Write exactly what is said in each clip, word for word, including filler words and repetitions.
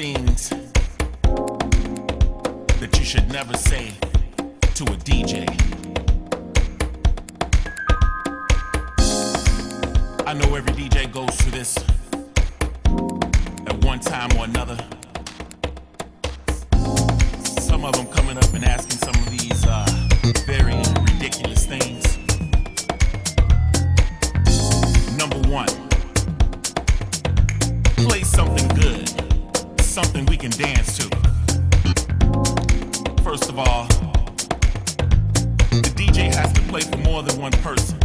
things that you should never say to a D J. I know every D J goes through this at one time or another. Some of them coming up and asking some of these uh, very ridiculous things. Number one, play something good, something we can dance to. First of all, the D J has to play for more than one person.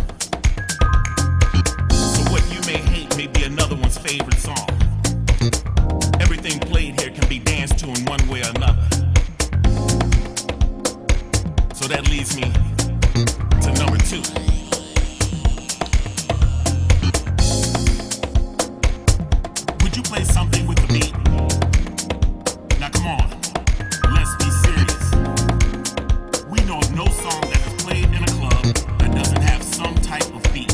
So what you may hate may be another one's favorite song. Everything played here can be danced to in one way or another. So that leads me to number two. Would you play something with the beat? Now come on, let's be serious. We know of no song that is played in a club that doesn't have some type of beat.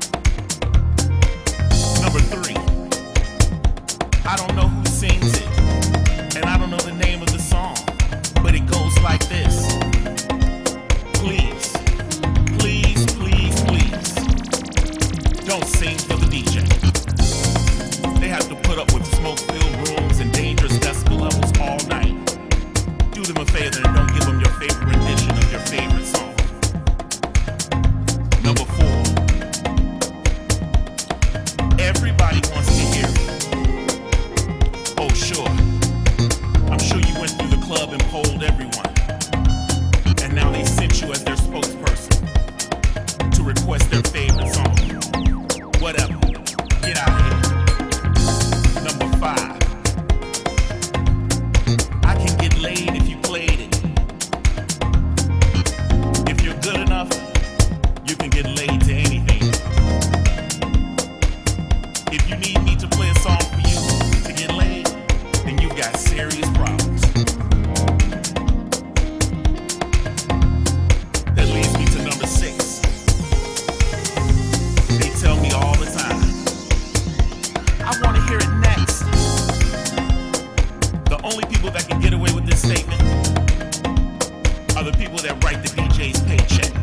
Number three, I don't know who sings it, and I don't know the name of the song, but it goes like this. Please, please, please, please, don't sing for the D J. They have to put up with smoke-filled rooms and dangerous decibel levels all night. Do them a favor and don't give them your favorite rendition of your favorite song. Number four, everybody wants to hear it. Oh, sure. I'm sure you went through the club and polled everyone. And now they sent you as their spokesperson to request their favorite song. Whatever. Get out of here. Number five. I can get laid if you played it. If you're good enough, you can get laid to anything. If you need me to play a song for you to get laid, then you've got serious problems. That leads me to number six. They tell me all the time, I want to hear it next. The only people that can get away with this statement are the people that write the D J's paycheck.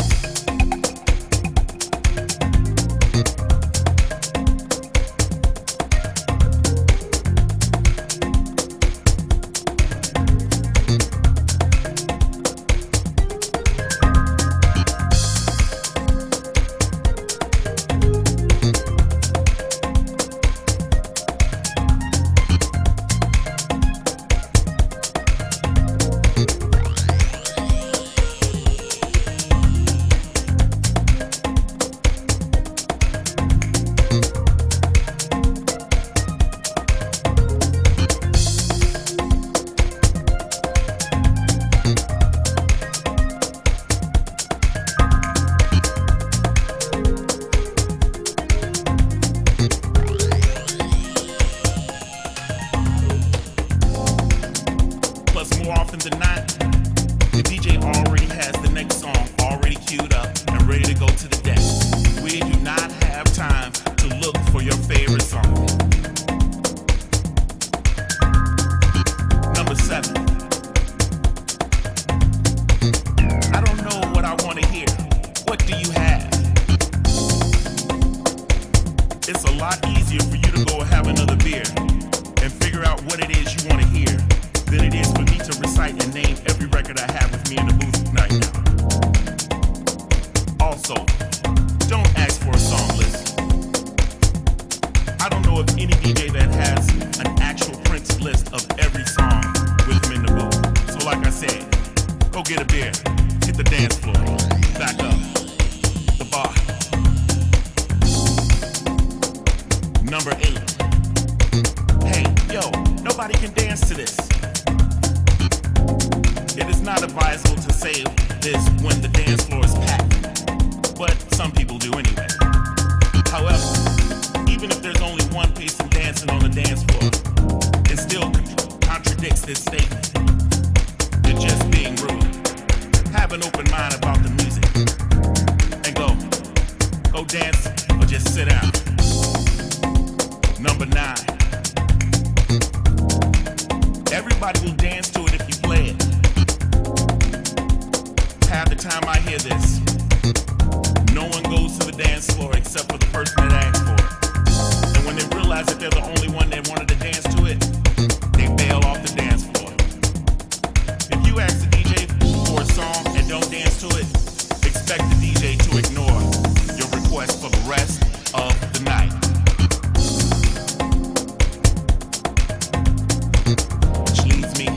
Plus, more often than not, the D J already has the next song already queued up and ready to go to the deck. We do not have time to look for your favorite song. Number seven. I don't know what I want to hear. What do you have? It's a lot easier for you to go have another beer and figure out what it is you want to hear than it is for me to recite and name every record I have with me in the booth right now. Also, don't ask for a song list. I don't know of any D J that has an actual printed list of every song with him in the booth. So like I said, go get a beer, hit the dance floor, back up, the bar. Number eight. Hey, yo, nobody can dance to this. It is not advisable to say this when the dance floor is packed, but some people do anyway. However, even if there's only one person dancing on the dance floor, it still con- contradicts this statement. You're just being rude. Have an open mind about the music and go. Go dance or just sit down. Number nine. Nobody will dance to it if you play it. Half the time I hear this, no one goes to the dance floor except for the person that asked for it. And when they realize that they're the only one that wanted to dance to it, they bail off the dance floor. If you ask the D J for a song and don't dance to it, expect the D J to ignore your request for the rest of the night. Which leads me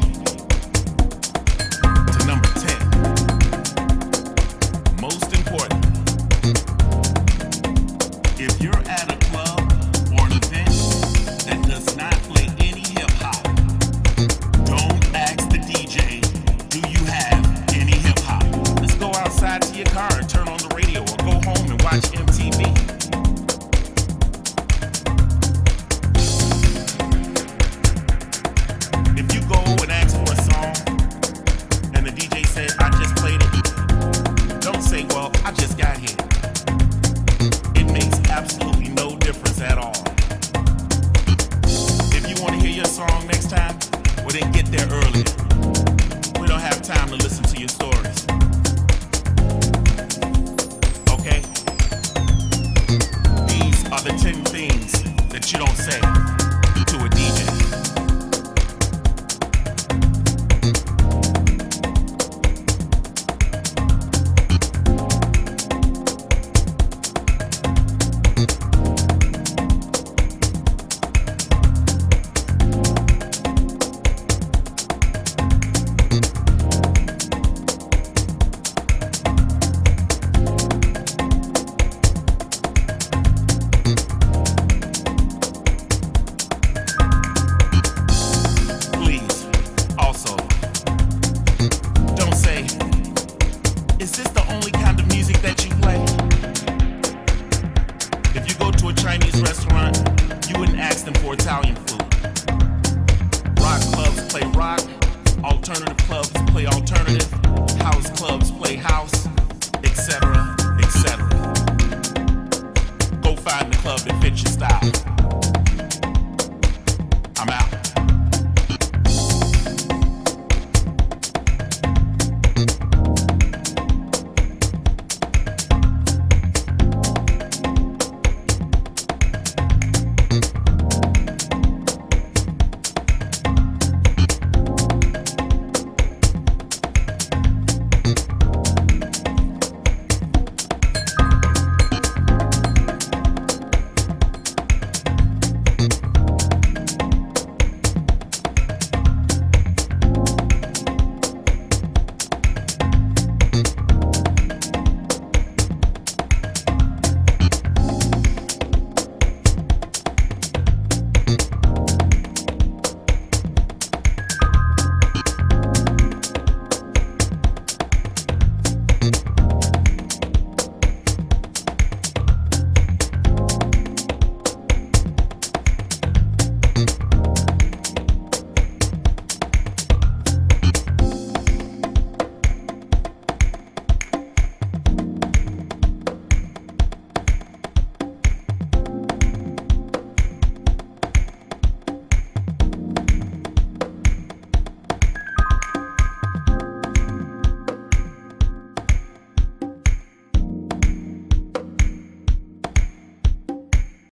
to number ten. Most important. If you're at a club or an event that does not play any hip-hop, don't ask the D J, do you have any hip-hop? Let's go outside to your car and turn on the radio, or go home and watch M T V. If you go and ask for a song and the D J said, I just played it, don't say, well, I just got here. It makes absolutely no difference at all. If you want to hear your song next time, well, then get there earlier. We don't have time to listen to your stories. Okay? These are the ten things that you don't say to a D J. Is this the only kind of music that you play? If you go to a Chinese restaurant, you wouldn't ask them for Italian food. Rock clubs play rock, alternative clubs play alternative, house clubs play house, et cetera, et cetera. Go find the club that fits your style.